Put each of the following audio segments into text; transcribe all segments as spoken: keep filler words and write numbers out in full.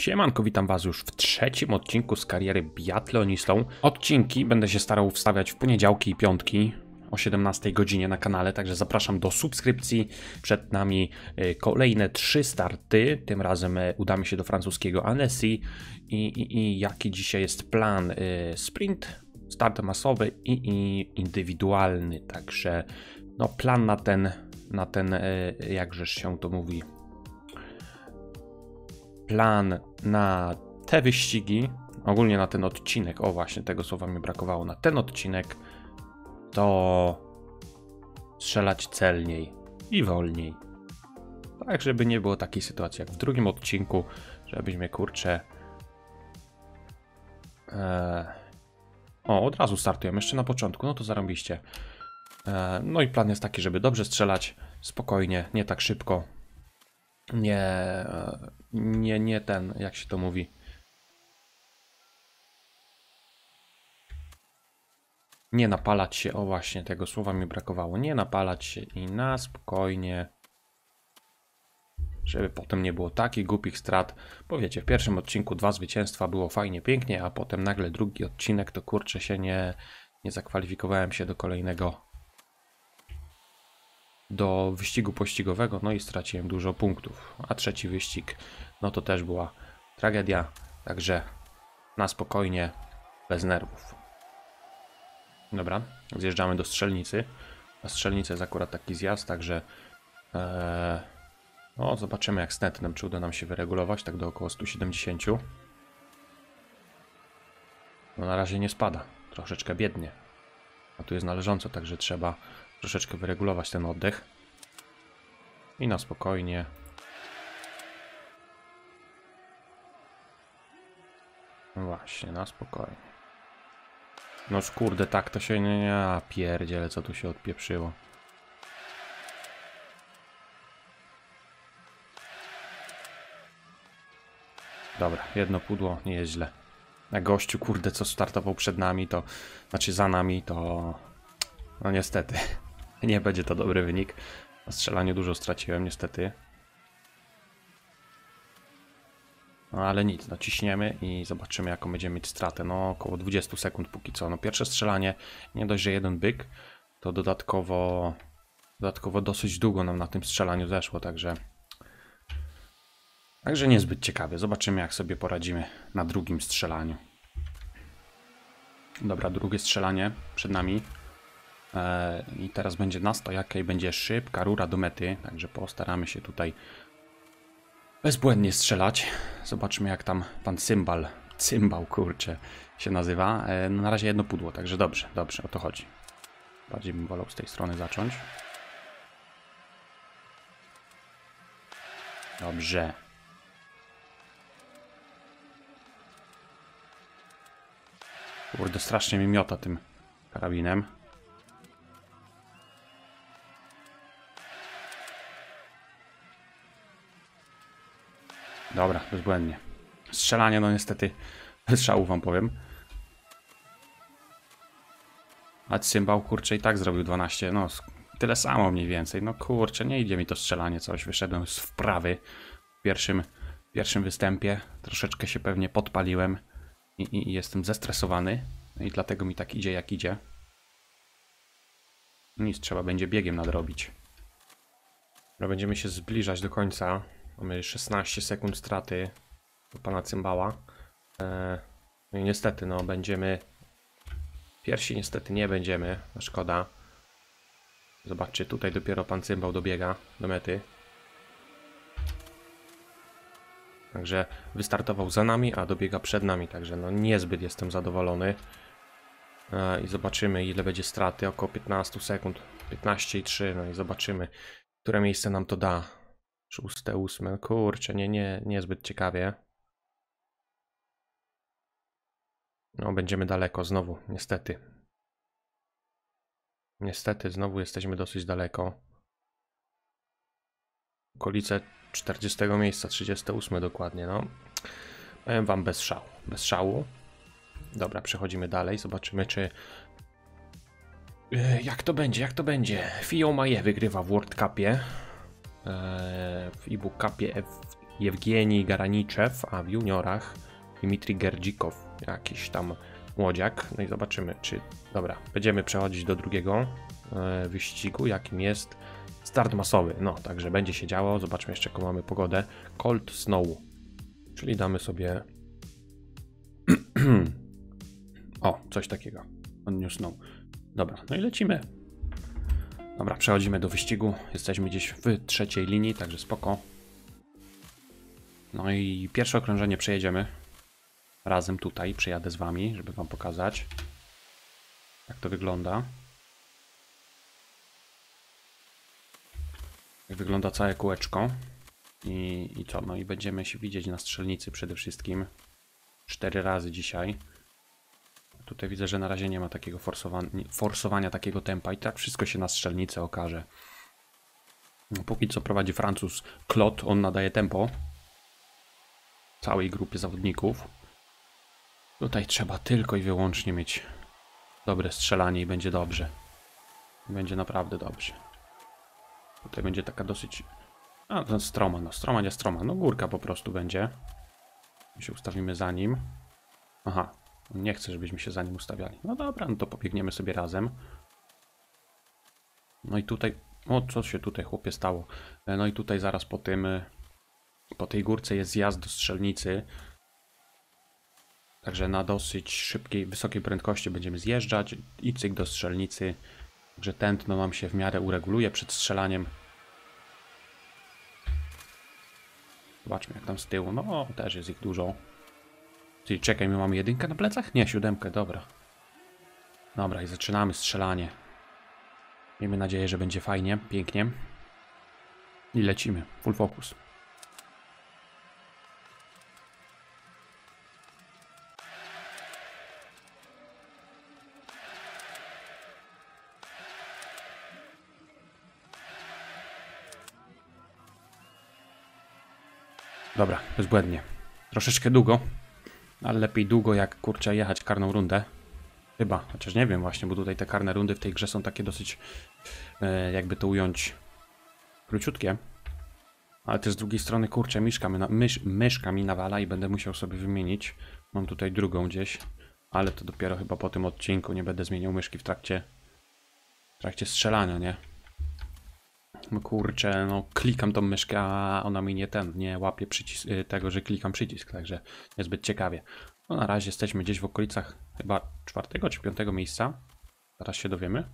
Siemanko, witam was już w trzecim odcinku z kariery biatlonistą. Odcinki będę się starał wstawiać w poniedziałki i piątki o siedemnastej godzinie na kanale, także zapraszam do subskrypcji. Przed nami kolejne trzy starty, tym razem udamy się do francuskiego Annecy i, i, i jaki dzisiaj jest plan? Sprint, start masowy i, i indywidualny, także no plan na ten, na ten, jakżeż się to mówi, plan na te wyścigi, ogólnie na ten odcinek, o właśnie tego słowa mi brakowało, na ten odcinek to strzelać celniej i wolniej. Tak, żeby nie było takiej sytuacji jak w drugim odcinku, żebyśmy kurczę... Eee... O, od razu startujemy, jeszcze na początku, no to zarobiście. Eee, no i plan jest taki, żeby dobrze strzelać, spokojnie, nie tak szybko. Nie, nie, nie ten, jak się to mówi. Nie napalać się, o właśnie, tego słowa mi brakowało. Nie napalać się i na spokojnie, żeby potem nie było takich głupich strat. Bo wiecie, w pierwszym odcinku dwa zwycięstwa, było fajnie, pięknie, a potem nagle drugi odcinek, to kurczę się nie, nie zakwalifikowałem się do kolejnego, do wyścigu pościgowego, no i straciłem dużo punktów, a trzeci wyścig, no to też była tragedia, także na spokojnie, bez nerwów. Dobra, zjeżdżamy do strzelnicy. Na strzelnicy jest akurat taki zjazd, także ee, no zobaczymy jak z netnem, czy uda nam się wyregulować, tak do około stu siedemdziesięciu. No na razie nie spada, troszeczkę biednie, a tu jest należąco, także trzeba troszeczkę wyregulować ten oddech. I na spokojnie. No właśnie, na spokojnie. No kurde, tak to się nie... nie pierdziele, co tu się odpieprzyło. Dobra, jedno pudło, nie jest źle. Na gościu, kurde, co startował przed nami, to... Znaczy za nami, to... No niestety. Nie będzie to dobry wynik. Na strzelaniu dużo straciłem, niestety. No ale nic, no ciśniemy i zobaczymy jaką będziemy mieć stratę. No około dwudziestu sekund póki co. No pierwsze strzelanie, nie dość, że jeden byk, to dodatkowo dodatkowo dosyć długo nam na tym strzelaniu zeszło, także także niezbyt ciekawie. Zobaczymy jak sobie poradzimy na drugim strzelaniu. Dobra, drugie strzelanie przed nami. I teraz będzie na stojakę i będzie szybka rura do mety, także postaramy się tutaj bezbłędnie strzelać. Zobaczymy jak tam pan cymbal, cymbał kurczę się nazywa. No na razie jedno pudło, także dobrze, dobrze, o to chodzi. Bardziej bym wolał z tej strony zacząć. Dobrze. Kurde, strasznie mi miota tym karabinem. Dobra, bezbłędnie. Strzelanie, no niestety bez szału wam powiem. A cymbał, kurczę, i tak zrobił dwanaście, no tyle samo mniej więcej. No kurczę, nie idzie mi to strzelanie coś. Wyszedłem z wprawy w pierwszym, w pierwszym występie. Troszeczkę się pewnie podpaliłem i, i, i jestem zestresowany. No i dlatego mi tak idzie jak idzie. Nic, trzeba będzie biegiem nadrobić. No, będziemy się zbliżać do końca. Mamy szesnaście sekund straty do pana cymbała. Eee, no i niestety, no będziemy... Pierwsi niestety nie będziemy, no szkoda. Zobaczcie, tutaj dopiero pan cymbał dobiega do mety. Także wystartował za nami, a dobiega przed nami, także no niezbyt jestem zadowolony. Eee, I zobaczymy ile będzie straty, około piętnaście sekund, piętnaście i trzy, no i zobaczymy, które miejsce nam to da. Szóste, ósme, kurczę, nie, nie, niezbyt ciekawie. No, będziemy daleko znowu, niestety. Niestety, znowu jesteśmy dosyć daleko. Okolice czterdziestego miejsca, trzydzieste ósme dokładnie, no. Powiem wam bez szału, bez szału. Dobra, przechodzimy dalej, zobaczymy czy... Yy, jak to będzie, jak to będzie? Fillon Maillet wygrywa w World Cupie. W e-book Cupie F Jewgienij Garaniczew, a w juniorach Dmitrij Gerdzikow, jakiś tam młodziak. No i zobaczymy, czy... Dobra, będziemy przechodzić do drugiego e, wyścigu, jakim jest start masowy. No, także będzie się działo. Zobaczmy jeszcze, jaką mamy pogodę. Cold Snow, czyli damy sobie... O, coś takiego. On New Snow. Dobra, no i lecimy. Dobra, przechodzimy do wyścigu. Jesteśmy gdzieś w trzeciej linii, także spoko. No i pierwsze okrążenie przejedziemy. Razem tutaj przejadę z wami, żeby wam pokazać, jak to wygląda. Jak wygląda całe kółeczko. I, i co? No i będziemy się widzieć na strzelnicy przede wszystkim. Cztery razy dzisiaj. Tutaj widzę, że na razie nie ma takiego forsowania, forsowania takiego tempa i tak wszystko się na strzelnicy okaże. No, póki co prowadzi Francuz Claude, on nadaje tempo całej grupie zawodników. Tutaj trzeba tylko i wyłącznie mieć dobre strzelanie i będzie dobrze. Będzie naprawdę dobrze. Tutaj będzie taka dosyć... A, to stroma, no stroma, nie stroma. No górka po prostu będzie. My się ustawimy za nim. Aha, on nie chce, żebyśmy się za nim ustawiali. No dobra, no to pobiegniemy sobie razem. No i tutaj... O, co się tutaj, chłopie, stało? No i tutaj zaraz po tym... Po tej górce jest zjazd do strzelnicy. Także na dosyć szybkiej, wysokiej prędkości będziemy zjeżdżać i cyk do strzelnicy. Także tętno nam się w miarę ureguluje przed strzelaniem. Zobaczmy, jak tam z tyłu. No, też jest ich dużo. Czyli czekaj, my mamy jedynkę na plecach? Nie, siódemkę, dobra. Dobra, i zaczynamy strzelanie. Miejmy nadzieję, że będzie fajnie, pięknie. I lecimy. Full focus. Dobra, bezbłędnie. Troszeczkę długo, ale lepiej długo jak kurczę jechać karną rundę. Chyba, chociaż nie wiem właśnie, bo tutaj te karne rundy w tej grze są takie dosyć, e, jakby to ująć, króciutkie. Ale też z drugiej strony, kurczę, myszka, mi na, mysz, myszka mi nawala i będę musiał sobie wymienić. Mam tutaj drugą gdzieś, ale to dopiero chyba po tym odcinku. Nie będę zmieniał myszki w trakcie, w trakcie strzelania, nie? No kurczę, no klikam tą myszkę, a ona mi nie ten, nie łapie przycisk, tego, że klikam przycisk, także niezbyt ciekawie. No na razie jesteśmy gdzieś w okolicach chyba czwartego czy piątego miejsca. Zaraz się dowiemy.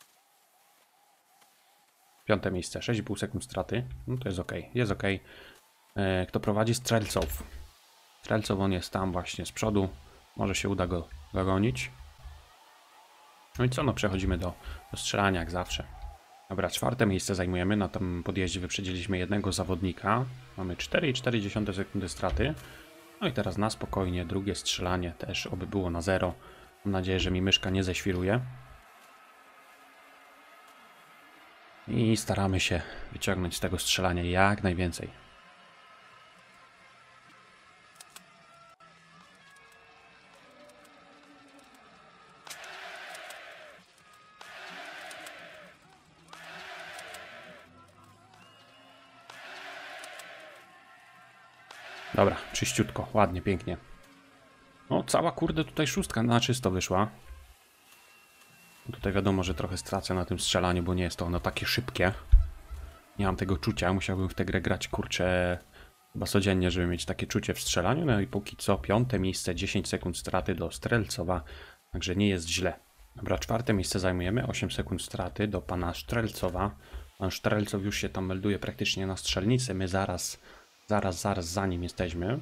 Piąte miejsce, sześć i pół sekund straty. No to jest ok, jest ok. E, kto prowadzi? Strzelcow. Strzelcow, on jest tam właśnie z przodu. Może się uda go dogonić. No i co, no przechodzimy do, do strzelania jak zawsze. Dobra, czwarte miejsce zajmujemy. Na tym podjeździe wyprzedziliśmy jednego zawodnika. Mamy cztery i cztery dziesiąte sekundy straty. No i teraz na spokojnie drugie strzelanie też, oby było na zero. Mam nadzieję, że mi myszka nie zeświruje. I staramy się wyciągnąć z tego strzelania jak najwięcej. Dobra, czyściutko, ładnie, pięknie. No, cała kurde tutaj szóstka na czysto wyszła. Tutaj wiadomo, że trochę stracę na tym strzelaniu, bo nie jest to ono takie szybkie. Nie mam tego czucia, musiałbym w tę grę grać, kurczę, chyba codziennie, żeby mieć takie czucie w strzelaniu. No i póki co piąte miejsce, dziesięć sekund straty do Strelcowa, także nie jest źle. Dobra, czwarte miejsce zajmujemy, osiem sekund straty do pana Strelcowa. Pan Strelcow już się tam melduje praktycznie na strzelnicy, my zaraz, zaraz, zaraz za nim jesteśmy.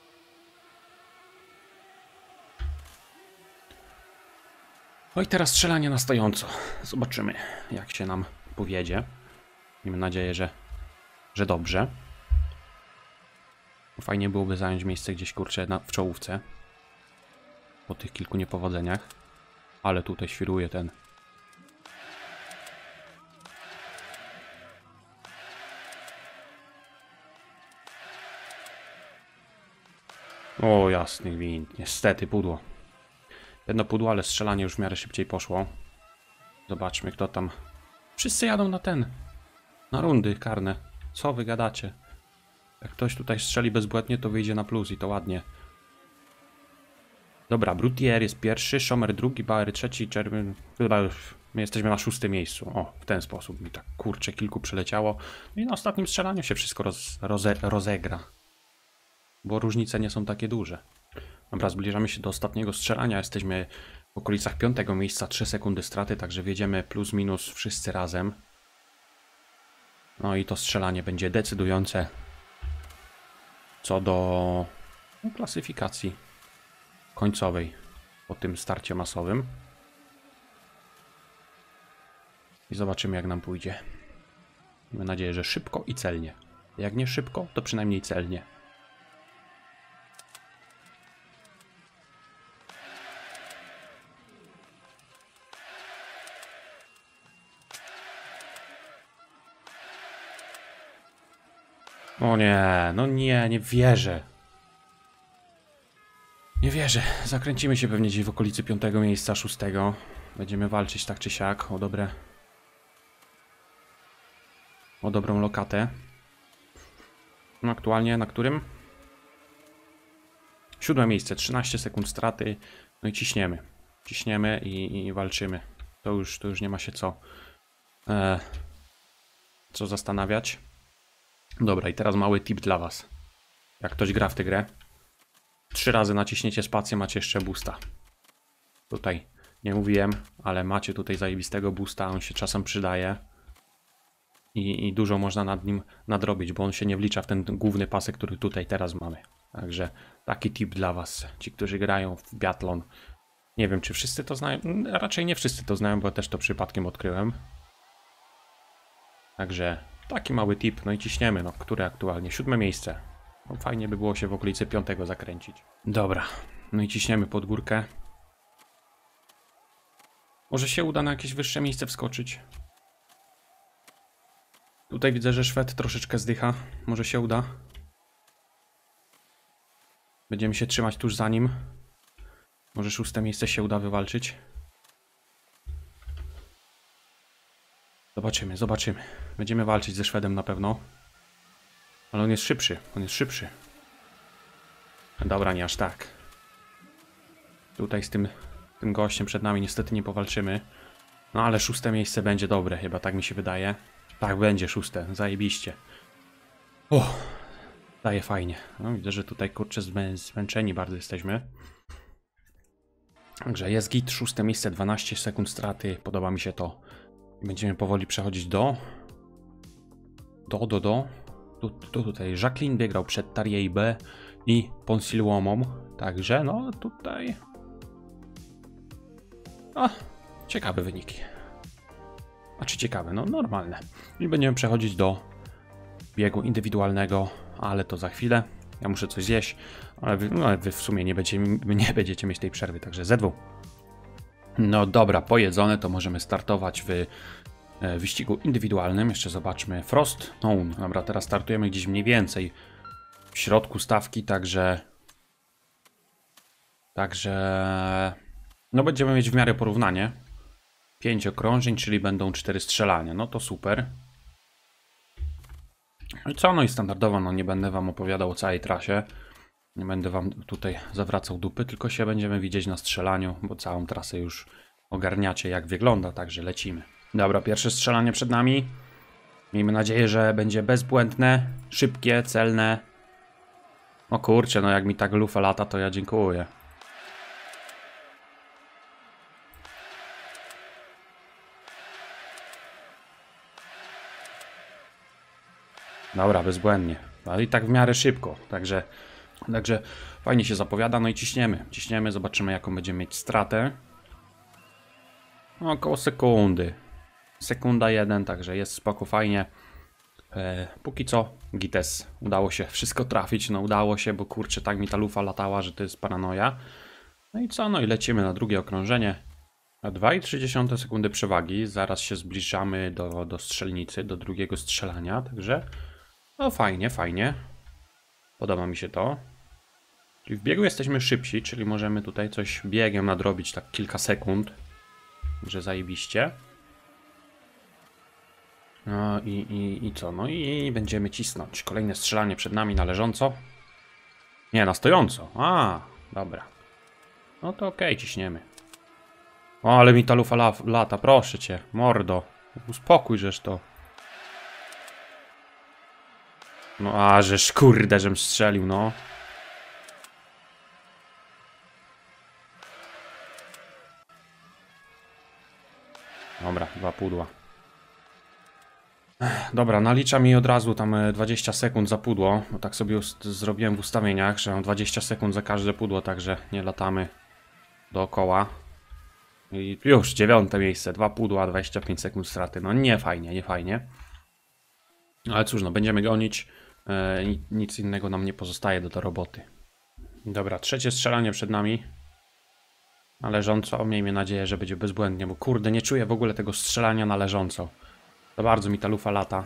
No i teraz strzelanie na stojąco. Zobaczymy, jak się nam powiedzie. Miejmy nadzieję, że, że dobrze. Fajnie byłoby zająć miejsce gdzieś, kurczę, na, w czołówce. Po tych kilku niepowodzeniach. Ale tutaj świruje ten... O, jasny gwint. Niestety, pudło. Jedno pudło, ale strzelanie już w miarę szybciej poszło. Zobaczmy, kto tam... Wszyscy jadą na ten. Na rundy karne. Co wy gadacie? Jak ktoś tutaj strzeli bezbłędnie, to wyjdzie na plus i to ładnie. Dobra, Brutier jest pierwszy, Schomer drugi, Bauer trzeci, Czerwyn... Chyba my jesteśmy na szóstym miejscu. O, w ten sposób mi tak kurczę kilku przeleciało. I na ostatnim strzelaniu się wszystko roz, roze, rozegra. Bo różnice nie są takie duże. Dobra, zbliżamy się do ostatniego strzelania. Jesteśmy w okolicach piątego miejsca, trzy sekundy straty, także wjedziemy plus minus wszyscy razem. No i to strzelanie będzie decydujące co do no, klasyfikacji końcowej po tym starcie masowym. I zobaczymy, jak nam pójdzie. Mam nadzieję, że szybko i celnie. Jak nie szybko, to przynajmniej celnie. O nie, no nie, nie wierzę. Nie wierzę. Zakręcimy się pewnie gdzieś w okolicy piątego miejsca, szóstego. Będziemy walczyć tak czy siak o dobre... O dobrą lokatę. No aktualnie na którym? Siódme miejsce, trzynaście sekund straty. No i ciśniemy. Ciśniemy i, i walczymy. To już, to już nie ma się co... E, co zastanawiać. Dobra, i teraz mały tip dla was. Jak ktoś gra w tę grę, trzy razy naciśniecie spację, macie jeszcze boosta. Tutaj nie mówiłem, ale macie tutaj zajebistego boosta, on się czasem przydaje. I, I dużo można nad nim nadrobić, bo on się nie wlicza w ten główny pasek, który tutaj teraz mamy. Także taki tip dla was, ci, którzy grają w biathlon. Nie wiem, czy wszyscy to znają, raczej nie wszyscy to znają, bo też to przypadkiem odkryłem. Także taki mały tip, no i ciśniemy, no, które aktualnie? Siódme miejsce. No, fajnie by było się w okolicy piątego zakręcić. Dobra, no i ciśniemy pod górkę. Może się uda na jakieś wyższe miejsce wskoczyć. Tutaj widzę, że Szwed troszeczkę zdycha. Może się uda. Będziemy się trzymać tuż za nim. Może szóste miejsce się uda wywalczyć. Zobaczymy, zobaczymy. Będziemy walczyć ze Szwedem na pewno. Ale on jest szybszy, on jest szybszy. Dobra, nie aż tak. Tutaj z tym, tym gościem przed nami niestety nie powalczymy. No ale szóste miejsce będzie dobre, chyba tak mi się wydaje. Tak, będzie szóste, zajebiście. O, daje fajnie. No, widzę, że tutaj kurczę zmę zmęczeni bardzo jesteśmy. Także jest git, szóste miejsce, dwanaście sekund straty, podoba mi się to. Będziemy powoli przechodzić do... Do, do, do... Tu, tu, tutaj Jacqueline wygrał przed Tariej B i Ponsilłomą. Także no tutaj... A, ciekawe wyniki. A czy ciekawe? No normalne. I będziemy przechodzić do biegu indywidualnego, ale to za chwilę. Ja muszę coś zjeść, ale wy, no, wy w sumie nie będziecie, nie będziecie mieć tej przerwy, także ze dwu. No dobra, pojedzone, to możemy startować w e, wyścigu indywidualnym. Jeszcze zobaczmy. Frost Known. Dobra, teraz startujemy gdzieś mniej więcej w środku stawki, także... Także... No będziemy mieć w miarę porównanie. pięć okrążeń, czyli będą cztery strzelania. No to super. I co? No i standardowo, no nie będę wam opowiadał o całej trasie. Nie będę wam tutaj zawracał dupy, tylko się będziemy widzieć na strzelaniu, bo całą trasę już ogarniacie, jak wygląda, także lecimy. Dobra, pierwsze strzelanie przed nami. Miejmy nadzieję, że będzie bezbłędne, szybkie, celne. O kurczę, no jak mi tak lufa lata, to ja dziękuję. Dobra, bezbłędnie. Ale i tak w miarę szybko, także, także fajnie się zapowiada, no i ciśniemy. Ciśniemy, zobaczymy jaką będziemy mieć stratę. No, około sekundy. Sekunda jeden, także jest spoko, fajnie. E, póki co gites. Udało się wszystko trafić, no udało się, bo kurczę, tak mi ta lufa latała, że to jest paranoja. No i co, no i lecimy na drugie okrążenie. dwa i trzy dziesiąte sekundy przewagi, zaraz się zbliżamy do, do strzelnicy, do drugiego strzelania, także no fajnie, fajnie. Podoba mi się to. Czyli w biegu jesteśmy szybsi, czyli możemy tutaj coś biegiem nadrobić, tak kilka sekund. Także zajebiście. No i, i, i co? No i będziemy cisnąć. Kolejne strzelanie przed nami na leżąco. Nie, na stojąco. A, dobra. No to okej, okay, ciśniemy. O, ale mi ta lufa la, lata, proszę cię, mordo. Uspokój, żeż to. No a, żeż kurde, żem strzelił, no. Dobra, dwa pudła. Dobra, nalicza mi od razu tam dwadzieścia sekund za pudło. Bo tak sobie zrobiłem w ustawieniach, że mam dwadzieścia sekund za każde pudło, także nie latamy dookoła. I już, dziewiąte miejsce, dwa pudła, dwadzieścia pięć sekund straty. No nie fajnie, nie fajnie. Ale cóż, no będziemy gonić. E, nic innego nam nie pozostaje do, do roboty. Dobra, trzecie strzelanie przed nami. Na leżąco, miejmy nadzieję, że będzie bezbłędnie, bo kurde, nie czuję w ogóle tego strzelania na leżąco. Za bardzo mi ta lufa lata.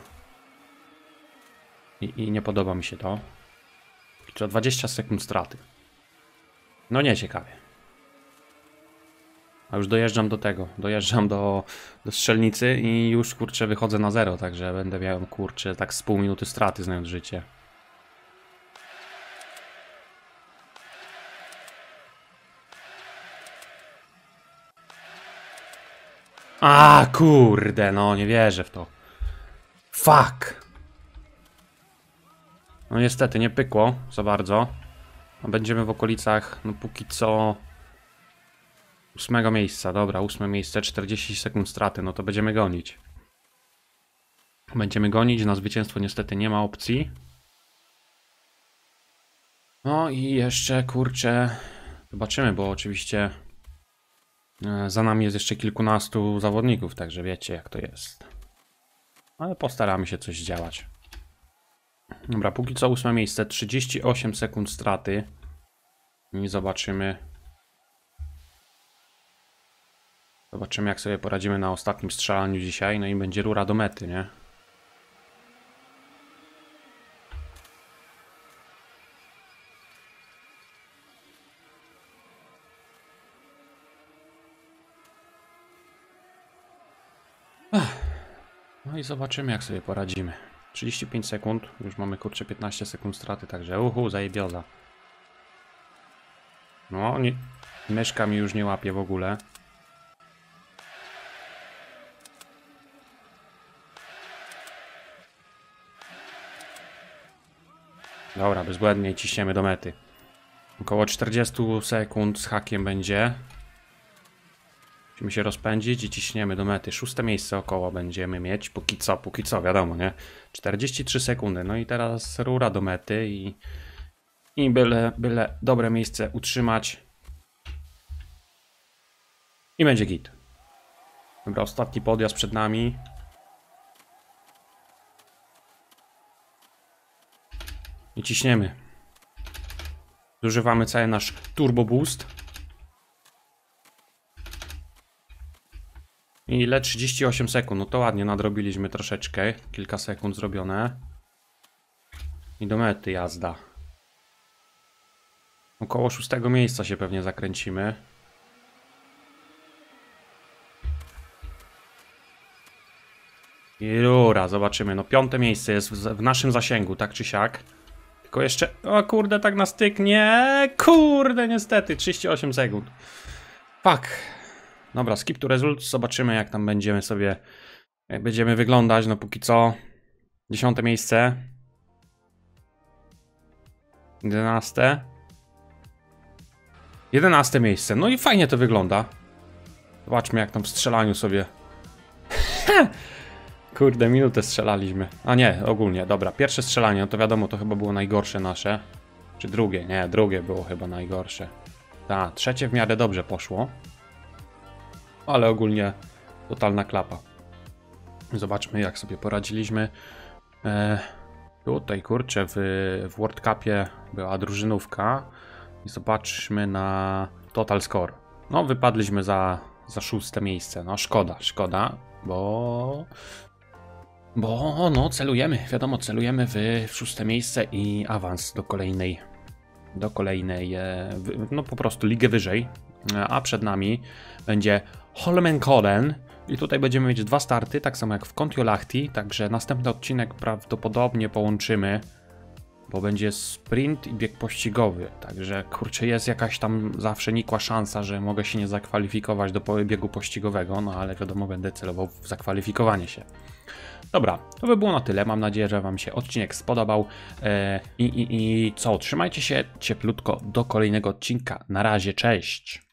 I, i nie podoba mi się to. To dwadzieścia sekund straty. No nie ciekawie. A już dojeżdżam do tego. Dojeżdżam do, do strzelnicy i już kurczę wychodzę na zero. Także będę miał kurczę tak z pół minuty straty, znając życie. A kurde, no nie wierzę w to. Fuck. No niestety nie pykło za bardzo. Będziemy w okolicach, no póki co, ósmego miejsca. Dobra, ósme miejsce, czterdzieści sekund straty, no to będziemy gonić. Będziemy gonić, na zwycięstwo niestety nie ma opcji. No i jeszcze, kurczę, zobaczymy, bo oczywiście za nami jest jeszcze kilkunastu zawodników, także wiecie jak to jest. Ale postaramy się coś działać. Dobra, póki co ósme miejsce, trzydzieści osiem sekund straty. I zobaczymy. Zobaczymy jak sobie poradzimy na ostatnim strzelaniu dzisiaj. No i będzie rura do mety, nie? No i zobaczymy jak sobie poradzimy. trzydzieści pięć sekund, już mamy kurczę piętnaście sekund straty, także uhu, zajebioza. No, nie, myszka mi już nie łapie w ogóle. Dobra, bezbłędnie ciśniemy do mety. Około czterdzieści sekund z hakiem będzie. Musimy się rozpędzić i ciśniemy do mety. Szóste miejsce około będziemy mieć. Póki co, póki co, wiadomo, nie? czterdzieści trzy sekundy. No i teraz rura do mety i, i byle, byle dobre miejsce utrzymać. I będzie git. Dobra, ostatni podjazd przed nami. I ciśniemy. Zużywamy cały nasz turbo boost. I ile? trzydzieści osiem sekund. No to ładnie nadrobiliśmy troszeczkę. Kilka sekund zrobione. I do mety jazda. Około szóstego miejsca się pewnie zakręcimy. I rura, zobaczymy. No piąte miejsce jest w, w naszym zasięgu, tak czy siak. Tylko jeszcze... O kurde, tak na styk. Nie, kurde, niestety. trzydzieści osiem sekund. Fuck. Dobra, skip to results. Zobaczymy jak tam będziemy sobie... Jak będziemy wyglądać. No póki co... Dziesiąte miejsce. Jedenaste. Jedenaste miejsce. No i fajnie to wygląda. Zobaczmy jak tam w strzelaniu sobie... Kurde, minutę strzelaliśmy. A nie, ogólnie, dobra. Pierwsze strzelanie, no to wiadomo, to chyba było najgorsze nasze. Czy drugie? Nie, drugie było chyba najgorsze. Tak, trzecie w miarę dobrze poszło. Ale ogólnie totalna klapa. Zobaczmy jak sobie poradziliśmy. E, tutaj kurczę w, w World Cupie była drużynówka. I zobaczmy na total score. No wypadliśmy za, za szóste miejsce. No szkoda, szkoda, bo... Bo no celujemy, wiadomo, celujemy w, w szóste miejsce i awans do kolejnej, do kolejnej, e, no po prostu ligę wyżej. A przed nami będzie Holmenkollen I tutaj będziemy mieć dwa starty, tak samo jak w Kontiolahti, także następny odcinek prawdopodobnie połączymy, bo będzie sprint i bieg pościgowy, także kurczę, jest jakaś tam zawsze nikła szansa, że mogę się nie zakwalifikować do biegu pościgowego, no ale wiadomo, będę celował w zakwalifikowanie się. Dobra, to by było na tyle, mam nadzieję, że wam się odcinek spodobał eee, i, i, i co, trzymajcie się cieplutko do kolejnego odcinka, na razie, cześć!